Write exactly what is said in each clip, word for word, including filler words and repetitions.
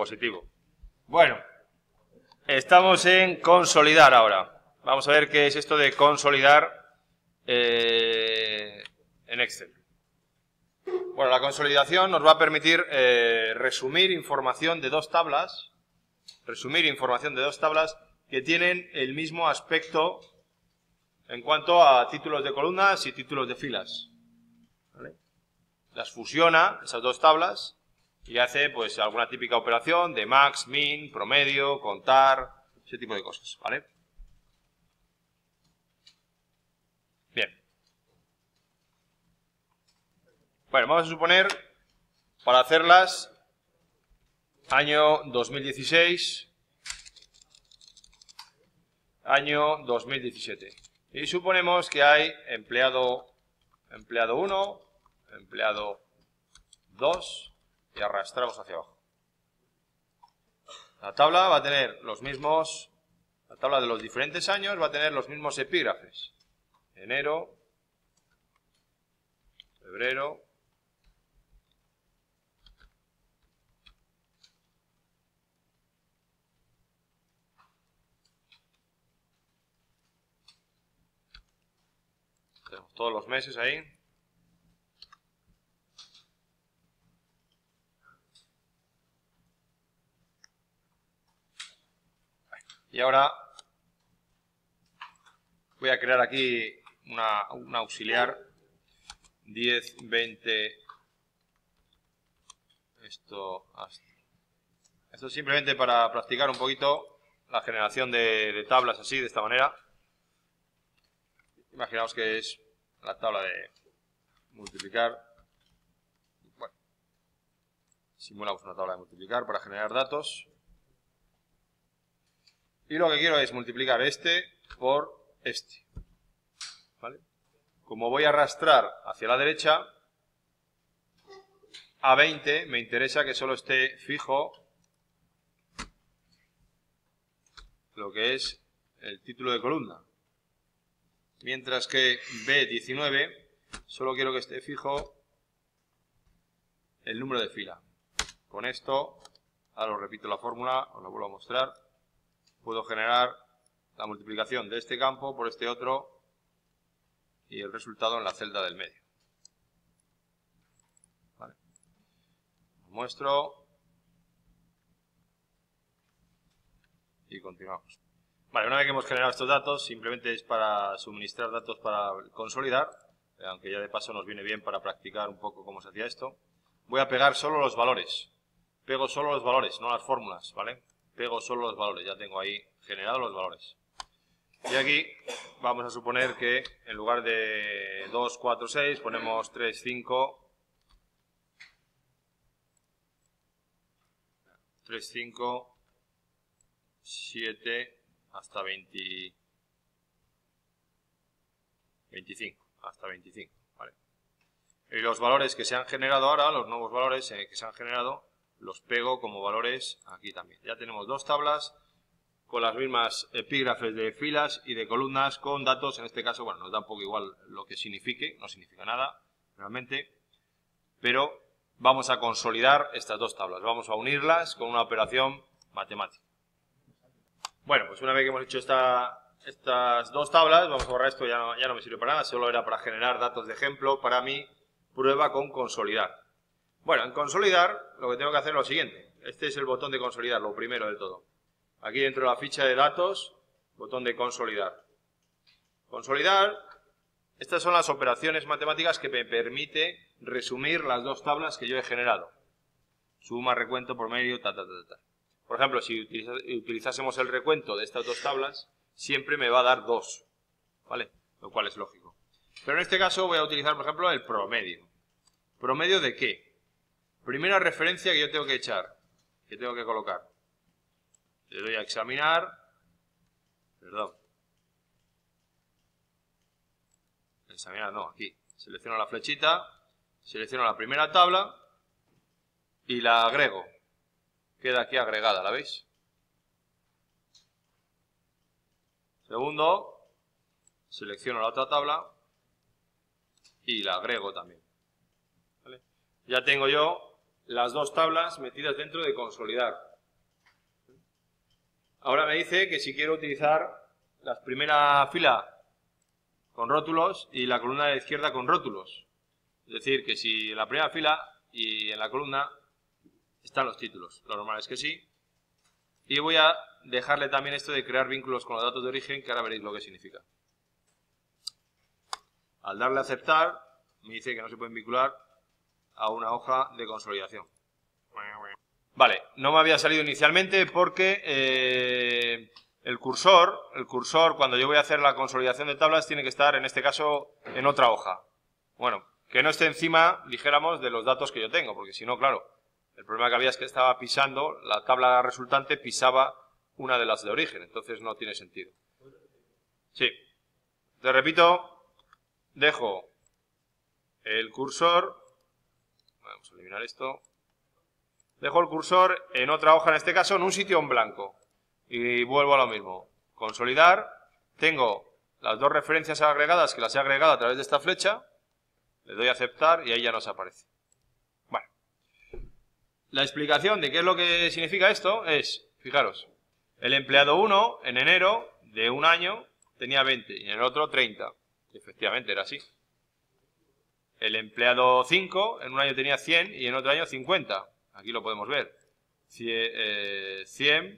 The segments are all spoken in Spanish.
positivo. Bueno, estamos en consolidar ahora. Vamos a ver qué es esto de consolidar eh, en Excel. Bueno, la consolidación nos va a permitir eh, resumir información de dos tablas, resumir información de dos tablas que tienen el mismo aspecto en cuanto a títulos de columnas y títulos de filas. ¿Vale? Las fusiona, esas dos tablas, y hace pues alguna típica operación de max, min, promedio, contar, ese tipo de cosas, ¿vale? Bien. Bueno, vamos a suponer, para hacerlas, año dos mil dieciséis, año dos mil diecisiete. Y suponemos que hay empleado, empleado uno, empleado dos, y arrastramos hacia abajo. La tabla va a tener los mismos, la tabla de los diferentes años va a tener los mismos epígrafes. Enero, febrero, tenemos todos los meses ahí. Y ahora voy a crear aquí una, una auxiliar diez, veinte, esto, esto simplemente para practicar un poquito la generación de, de tablas así, de esta manera. Imaginaos que es la tabla de multiplicar. Bueno, simulamos una tabla de multiplicar para generar datos. Y lo que quiero es multiplicar este por este. ¿Vale? Como voy a arrastrar hacia la derecha, a veinte me interesa que solo esté fijo lo que es el título de columna. Mientras que B diecinueve solo quiero que esté fijo el número de fila. Con esto, ahora os repito la fórmula, os la vuelvo a mostrar. Puedo generar la multiplicación de este campo por este otro y el resultado en la celda del medio. Vale. Os muestro y continuamos. Vale, una vez que hemos generado estos datos, simplemente es para suministrar datos para consolidar, aunque ya de paso nos viene bien para practicar un poco cómo se hacía esto. Voy a pegar solo los valores. Pego solo los valores, no las fórmulas, ¿vale? Pego solo los valores, ya tengo ahí generados los valores. Y aquí vamos a suponer que en lugar de dos, cuatro, seis ponemos tres, cinco, tres, cinco, siete, hasta veinte, veinticinco, hasta veinticinco, ¿vale? Y los valores que se han generado ahora, los nuevos valores eh, que se han generado, los pego como valores aquí también. Ya tenemos dos tablas con las mismas epígrafes de filas y de columnas con datos, en este caso, bueno, nos da un poco igual lo que signifique, no significa nada realmente, pero vamos a consolidar estas dos tablas, vamos a unirlas con una operación matemática. Bueno, pues una vez que hemos hecho esta, estas dos tablas, vamos a borrar esto, ya no, ya no me sirve para nada, solo era para generar datos de ejemplo para mi prueba con consolidar. Bueno, en consolidar lo que tengo que hacer es lo siguiente. Este es el botón de consolidar, lo primero de todo. Aquí dentro de la ficha de datos, botón de consolidar. Consolidar, estas son las operaciones matemáticas que me permite resumir las dos tablas que yo he generado. Suma, recuento, promedio, ta, ta, ta, ta. Por ejemplo, si utilizásemos el recuento de estas dos tablas, siempre me va a dar dos, ¿vale? Lo cual es lógico. Pero en este caso voy a utilizar, por ejemplo, el promedio. ¿Promedio de qué? Primera referencia que yo tengo que echar, que tengo que colocar. Le doy a examinar, perdón. Examinar, no, aquí. Selecciono la flechita, selecciono la primera tabla y la agrego. Queda aquí agregada, ¿la veis? Segundo, selecciono la otra tabla y la agrego también. ¿Vale? Ya tengo yo las dos tablas metidas dentro de consolidar. Ahora me dice que si quiero utilizar la primera fila con rótulos y la columna de la izquierda con rótulos. Es decir, que si en la primera fila y en la columna están los títulos. Lo normal es que sí. Y voy a dejarle también esto de crear vínculos con los datos de origen, que ahora veréis lo que significa. Al darle a aceptar, me dice que no se pueden vincular a una hoja de consolidación. Vale, no me había salido inicialmente porque eh, el cursor, el cursor cuando yo voy a hacer la consolidación de tablas tiene que estar en este caso en otra hoja. Bueno, que no esté encima, dijéramos, de los datos que yo tengo, porque si no, claro, el problema que había es que estaba pisando, la tabla resultante pisaba una de las de origen, entonces no tiene sentido. Sí, te repito, dejo el cursor, vamos a eliminar esto, dejo el cursor en otra hoja, en este caso en un sitio en blanco, y vuelvo a lo mismo, consolidar, tengo las dos referencias agregadas que las he agregado a través de esta flecha, le doy a aceptar y ahí ya nos aparece. Bueno, la explicación de qué es lo que significa esto es, fijaros, el empleado uno en enero de un año tenía veinte y en el otro treinta. Efectivamente era así. El empleado cinco en un año tenía cien y en otro año cincuenta. Aquí lo podemos ver. cien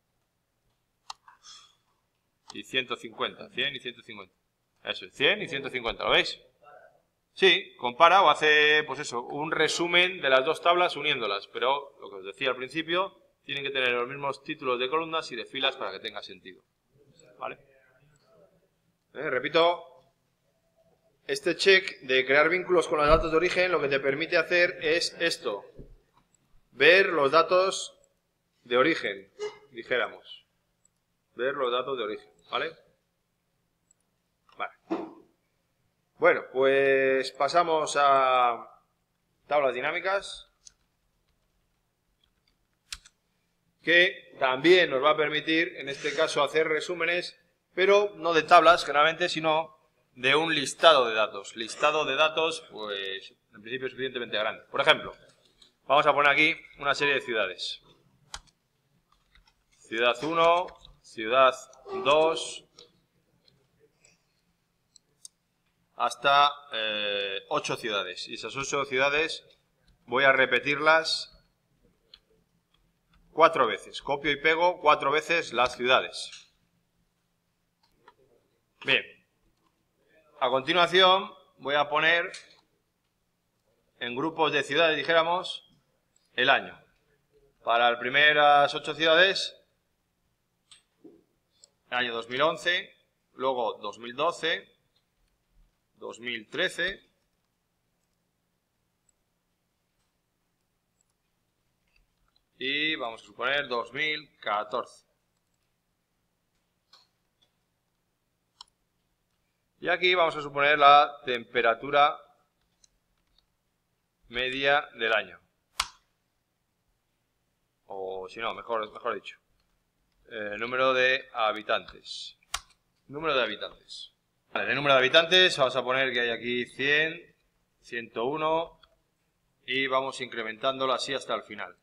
y ciento cincuenta. cien y ciento cincuenta. Eso es, cien y ciento cincuenta. ¿Lo veis? Sí, compara o hace, pues eso, un resumen de las dos tablas uniéndolas. Pero, lo que os decía al principio, tienen que tener los mismos títulos de columnas y de filas para que tenga sentido. ¿Vale? Eh, repito, este check de crear vínculos con los datos de origen lo que te permite hacer es esto. Ver los datos de origen, dijéramos. Ver los datos de origen, ¿vale? Vale. Bueno, pues pasamos a tablas dinámicas, que también nos va a permitir, en este caso, hacer resúmenes, pero no de tablas, generalmente, sino de un listado de datos. Listado de datos, pues, en principio suficientemente grande. Por ejemplo, vamos a poner aquí una serie de ciudades. Ciudad uno, ciudad dos, hasta eh, ocho ciudades. Y esas ocho ciudades voy a repetirlas cuatro veces. Copio y pego cuatro veces las ciudades. Bien. A continuación voy a poner en grupos de ciudades, dijéramos, el año. Para las primeras ocho ciudades, el año dos mil once, luego dos mil doce, dos mil trece, y vamos a suponer dos mil catorce. Y aquí vamos a suponer la temperatura media del año. O si no, mejor, mejor dicho. Eh, número de habitantes. Número de habitantes. Vale, de número de habitantes vamos a poner que hay aquí cien, ciento uno y vamos incrementándolo así hasta el final.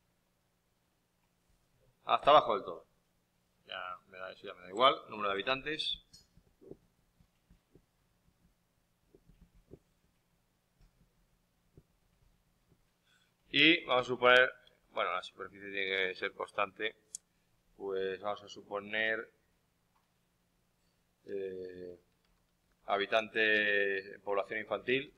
Hasta abajo del todo. Ya me da, eso ya me da igual. Número de habitantes. Y vamos a suponer, bueno, la superficie tiene que ser constante, pues vamos a suponer eh, habitante en población infantil,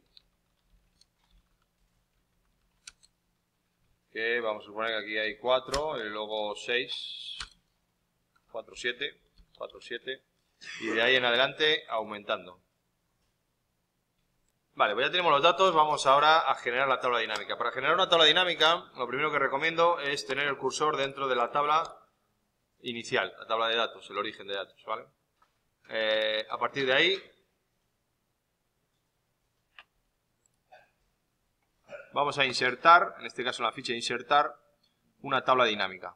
que vamos a suponer que aquí hay cuatro, y luego seis, cuatro, siete, cuatro, siete, y de ahí en adelante aumentando. Vale, pues ya tenemos los datos, vamos ahora a generar la tabla dinámica. Para generar una tabla dinámica, lo primero que recomiendo es tener el cursor dentro de la tabla inicial, la tabla de datos, el origen de datos, ¿vale? Eh, a partir de ahí, vamos a insertar, en este caso en la ficha insertar, una tabla dinámica.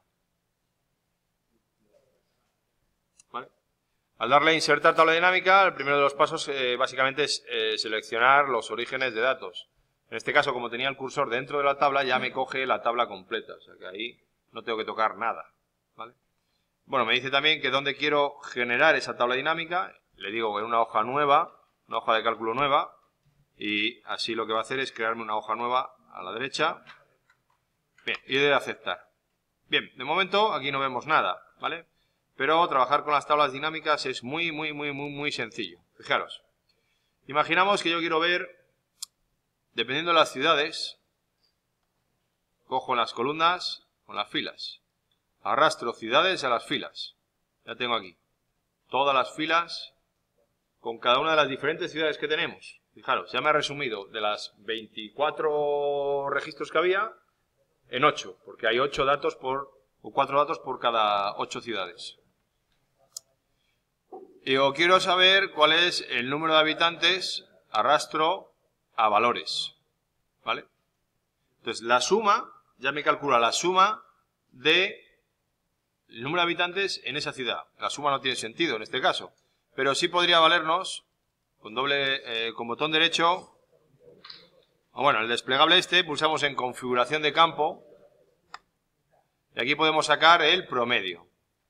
¿Vale? Al darle a insertar tabla dinámica, el primero de los pasos eh, básicamente es eh, seleccionar los orígenes de datos. En este caso, como tenía el cursor dentro de la tabla, ya me coge la tabla completa. O sea que ahí no tengo que tocar nada. ¿Vale? Bueno, me dice también que dónde quiero generar esa tabla dinámica. Le digo en una hoja nueva, una hoja de cálculo nueva, y así lo que va a hacer es crearme una hoja nueva a la derecha. Bien, y de aceptar. Bien, de momento aquí no vemos nada, ¿vale? Pero trabajar con las tablas dinámicas es muy, muy, muy, muy, muy sencillo. Fijaros. Imaginamos que yo quiero ver, dependiendo de las ciudades, cojo las columnas con las filas. Arrastro ciudades a las filas. Ya tengo aquí todas las filas con cada una de las diferentes ciudades que tenemos. Fijaros, ya me ha resumido de las veinticuatro registros que había en ocho, porque hay ocho datos por, o cuatro datos por cada ocho ciudades. Y yo quiero saber cuál es el número de habitantes, arrastro a valores, ¿vale? Entonces la suma, ya me calcula la suma de el número de habitantes en esa ciudad. La suma no tiene sentido en este caso, pero sí podría valernos con doble, eh, con botón derecho. Bueno, el desplegable este, pulsamos en configuración de campo y aquí podemos sacar el promedio.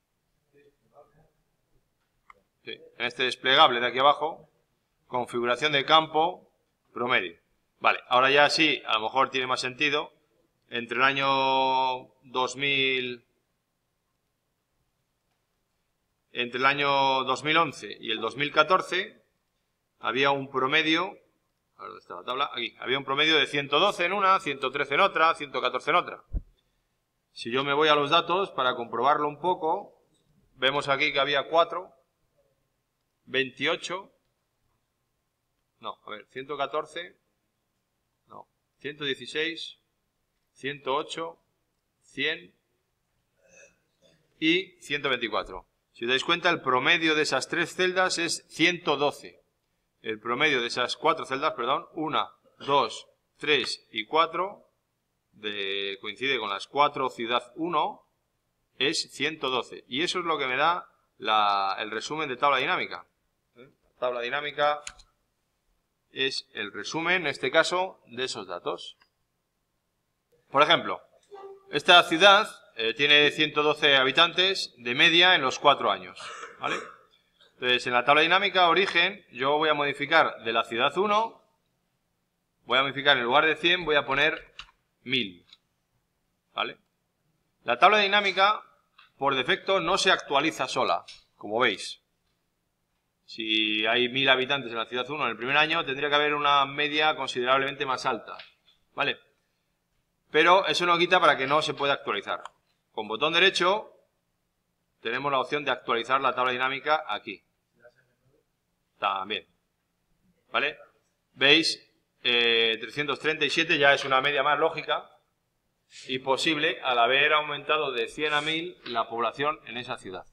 Sí, en este desplegable de aquí abajo, configuración de campo, promedio. Vale, ahora ya sí, a lo mejor tiene más sentido. Entre el año dos mil, entre el año dos mil once y el dos mil catorce había un promedio. A ver, ¿dónde está la tabla? Aquí. Había un promedio de ciento doce en una, ciento trece en otra, ciento catorce en otra. Si yo me voy a los datos para comprobarlo un poco, vemos aquí que había cuatro, veintiocho, no, a ver, ciento catorce, no, ciento dieciséis, ciento ocho, cien y ciento veinticuatro. Si os dais cuenta, el promedio de esas tres celdas es ciento doce. El promedio de esas cuatro celdas, perdón, una, dos, tres y cuatro, de, coincide con las cuatro ciudad uno, es ciento doce. Y eso es lo que me da la, el resumen de tabla dinámica. ¿Eh? Tabla dinámica es el resumen, en este caso, de esos datos. Por ejemplo, esta ciudad eh, tiene ciento doce habitantes de media en los cuatro años, ¿vale? Entonces, en la tabla dinámica origen, yo voy a modificar de la ciudad uno, voy a modificar en lugar de cien, voy a poner mil, ¿vale? La tabla dinámica, por defecto, no se actualiza sola, como veis. Si hay mil habitantes en la ciudad uno en el primer año, tendría que haber una media considerablemente más alta, ¿vale? Pero eso no quita para que no se pueda actualizar. Con botón derecho tenemos la opción de actualizar la tabla dinámica aquí. También. ¿Vale? ¿Veis? Eh, trescientos treinta y siete ya es una media más lógica y posible al haber aumentado de cien a mil la población en esa ciudad.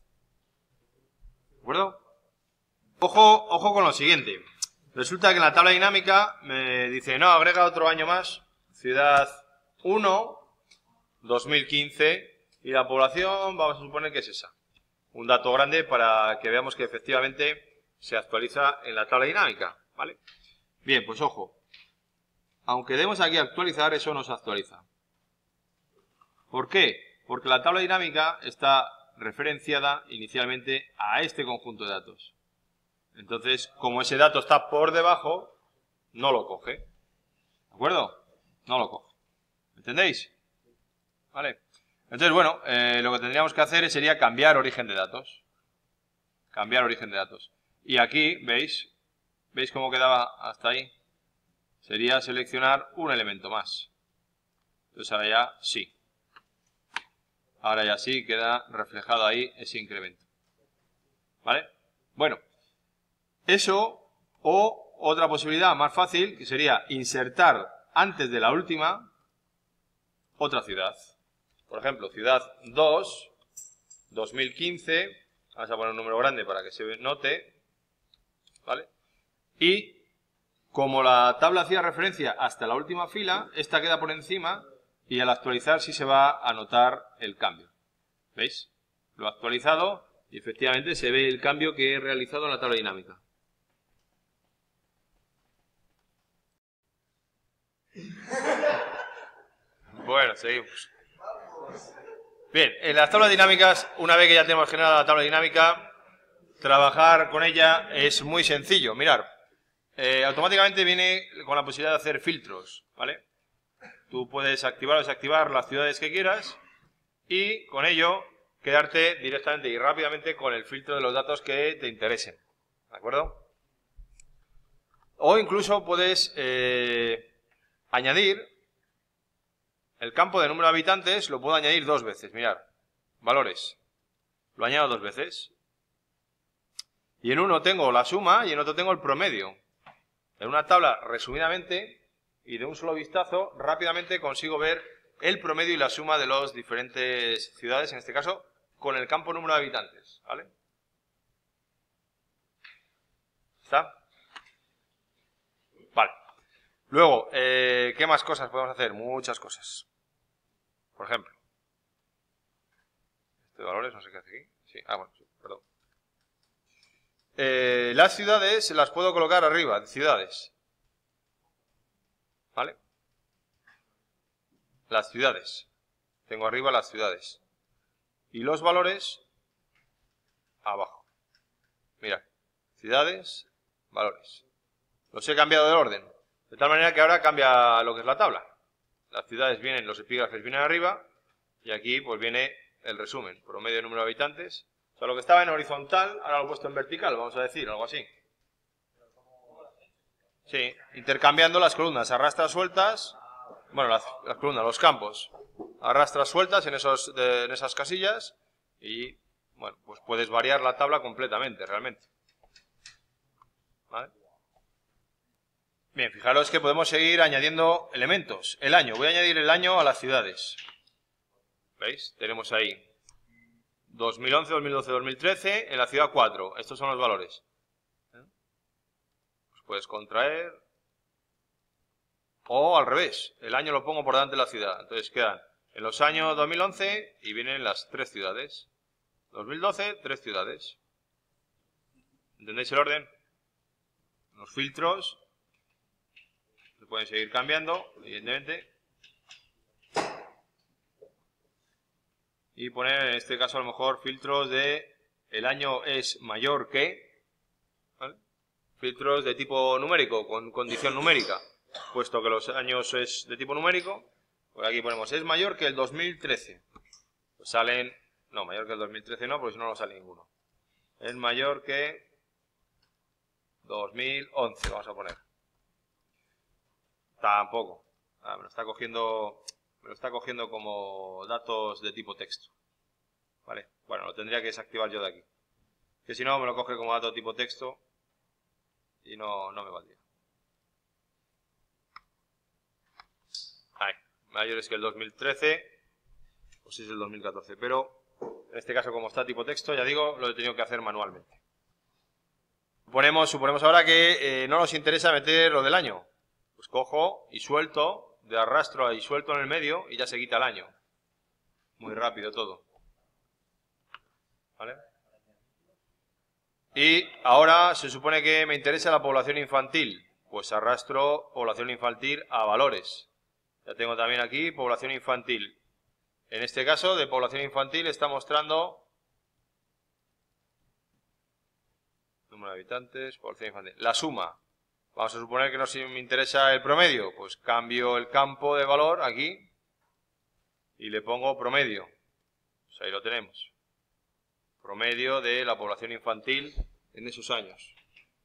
¿De acuerdo? Ojo, ojo con lo siguiente. Resulta que en la tabla dinámica me dice, no, agrega otro año más, ciudad uno, dos mil quince, y la población vamos a suponer que es esa. Un dato grande para que veamos que efectivamente se actualiza en la tabla dinámica, ¿vale? Bien, pues ojo. Aunque demos aquí actualizar, eso no se actualiza. ¿Por qué? Porque la tabla dinámica está referenciada inicialmente a este conjunto de datos. Entonces, como ese dato está por debajo, no lo coge. ¿De acuerdo? No lo coge. ¿Entendéis? ¿Vale? Entonces, bueno, eh, lo que tendríamos que hacer sería cambiar origen de datos. Cambiar origen de datos. Y aquí, ¿veis? ¿Veis cómo quedaba hasta ahí? Sería seleccionar un elemento más. Entonces ahora ya sí. Ahora ya sí queda reflejado ahí ese incremento. ¿Vale? Bueno, eso o otra posibilidad más fácil, que sería insertar antes de la última otra ciudad. Por ejemplo, ciudad dos, dos mil quince, vamos a poner un número grande para que se note, ¿vale? Y como la tabla hacía referencia hasta la última fila, esta queda por encima y al actualizar sí se va a notar el cambio. ¿Veis? Lo he actualizado y efectivamente se ve el cambio que he realizado en la tabla dinámica. Bueno, seguimos. Bien, en las tablas dinámicas, una vez que ya tenemos generada la tabla dinámica, trabajar con ella es muy sencillo. Mirar, eh, automáticamente viene con la posibilidad de hacer filtros, ¿vale? Tú puedes activar o desactivar las ciudades que quieras y con ello quedarte directamente y rápidamente con el filtro de los datos que te interesen, ¿de acuerdo? O incluso puedes eh, añadir el campo de número de habitantes, lo puedo añadir dos veces, mirad, valores, lo añado dos veces. Y en uno tengo la suma y en otro tengo el promedio. En una tabla, resumidamente, y de un solo vistazo, rápidamente consigo ver el promedio y la suma de las diferentes ciudades, en este caso, con el campo número de habitantes, ¿vale? ¿Está? Vale. Luego, eh, ¿qué más cosas podemos hacer? Muchas cosas. Por ejemplo, este de valores, no sé qué hace aquí. Sí, ah, bueno, sí, perdón. Eh, las ciudades las puedo colocar arriba, ciudades. ¿Vale? Las ciudades. Tengo arriba las ciudades. Y los valores abajo. Mira, ciudades, valores. Los he cambiado de orden. De tal manera que ahora cambia lo que es la tabla. Las ciudades vienen, los epígrafes vienen arriba. Y aquí pues viene el resumen. Promedio de número de habitantes. O sea, lo que estaba en horizontal, ahora lo he puesto en vertical, vamos a decir, algo así. Sí, intercambiando las columnas, arrastra sueltas, bueno, las, las columnas, los campos, arrastras sueltas en, esos, de, en esas casillas y, bueno, pues puedes variar la tabla completamente, realmente. ¿Vale? Bien, fijaros que podemos seguir añadiendo elementos. El año, voy a añadir el año a las ciudades. ¿Veis? Tenemos ahí dos mil once, dos mil doce, dos mil trece, en la ciudad cuatro. Estos son los valores. Pues puedes contraer. O al revés, el año lo pongo por delante de la ciudad. Entonces quedan en los años dos mil once y vienen las tres ciudades. dos mil doce, tres ciudades. ¿Entendéis el orden? Los filtros se pueden seguir cambiando, evidentemente. Y poner en este caso a lo mejor filtros de el año es mayor que, ¿vale? Filtros de tipo numérico, con condición numérica. Puesto que los años es de tipo numérico, pues aquí ponemos es mayor que el dos mil trece. Pues salen, no, mayor que el dos mil trece no, porque si no, no sale ninguno. Es mayor que dos mil once, vamos a poner. Tampoco. Ah, me lo está cogiendo, me lo está cogiendo como datos de tipo texto. Vale, bueno, lo tendría que desactivar yo de aquí. Que si no, me lo coge como dato tipo texto y no, no me valdría. Ahí, mayores que el dos mil trece, pues es el dos mil catorce, pero en este caso como está tipo texto, ya digo, lo he tenido que hacer manualmente. Suponemos, suponemos ahora que eh, no nos interesa meter lo del año. Pues cojo y suelto, de arrastro y suelto en el medio y ya se quita el año. Muy rápido todo. ¿Vale? Y ahora se supone que me interesa la población infantil. Pues arrastro población infantil a valores. Ya tengo también aquí población infantil. En este caso, de población infantil está mostrando número de habitantes, población infantil. La suma. Vamos a suponer que no si me interesa el promedio. Pues cambio el campo de valor aquí y le pongo promedio. Pues ahí lo tenemos. Promedio de la población infantil en esos años.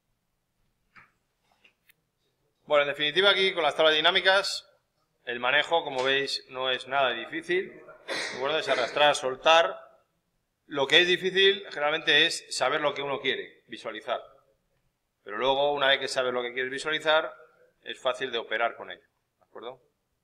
Bueno, en definitiva aquí con las tablas dinámicas el manejo, como veis, no es nada difícil. Bueno, es arrastrar, soltar. Lo que es difícil generalmente es saber lo que uno quiere, visualizar. Pero luego, una vez que sabes lo que quieres visualizar, es fácil de operar con ello. ¿De acuerdo?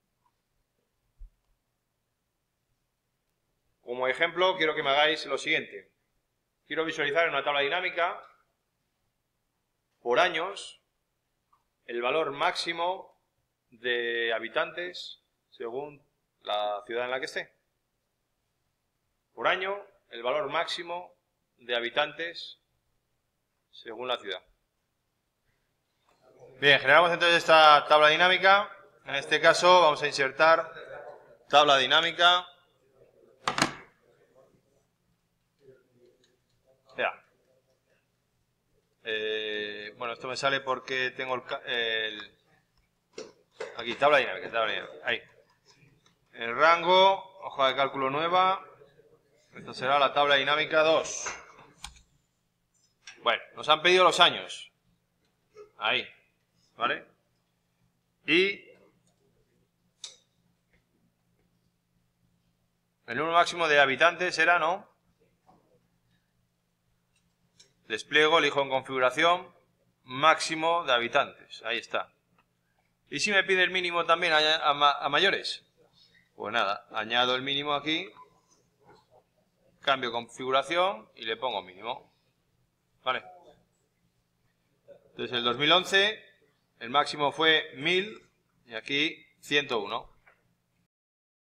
Como ejemplo, quiero que me hagáis lo siguiente. Quiero visualizar en una tabla dinámica, por años, el valor máximo de habitantes según la ciudad en la que esté. Por año, el valor máximo de habitantes según la ciudad. Bien, generamos entonces esta tabla dinámica. En este caso vamos a insertar tabla dinámica Ya. Eh, bueno, esto me sale porque tengo el, el aquí, tabla dinámica, tabla dinámica, ahí. El rango, hoja de cálculo nueva, esto será la tabla dinámica dos. Bueno, nos han pedido los años. Ahí, ¿vale? Y el número máximo de habitantes era, ¿no? Despliego, elijo en configuración, máximo de habitantes. Ahí está. ¿Y si me pide el mínimo también a, a, a mayores? Pues nada, añado el mínimo aquí, cambio configuración y le pongo mínimo. Vale. Entonces el dos mil once, el máximo fue mil y aquí ciento uno.